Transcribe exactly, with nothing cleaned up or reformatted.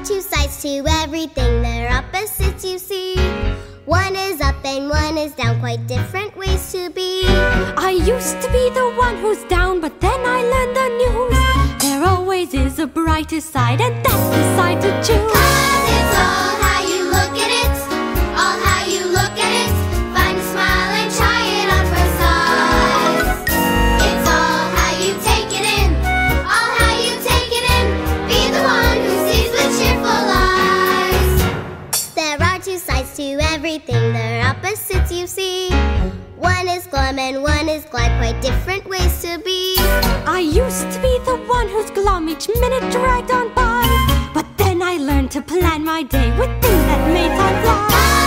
two sides to everything, they're opposites you see. One is up and one is down, quite different ways to be. I used to be the one who's down, but then I learned the news. There always is a brighter side, and that's the side to choose. 'Cause it's all how you look at it, all how you look at it. Find a smile and try it on for size. It's all how you take it in, all how you take it in. Be the one who sees with cheerful eyes. There are two sides to everything, they're opposites you see. One is glum and one is glad, quite different ways to be. I used to be the one who's glum, each minute dragged on by. But then I learned to plan my day with things that made time fly.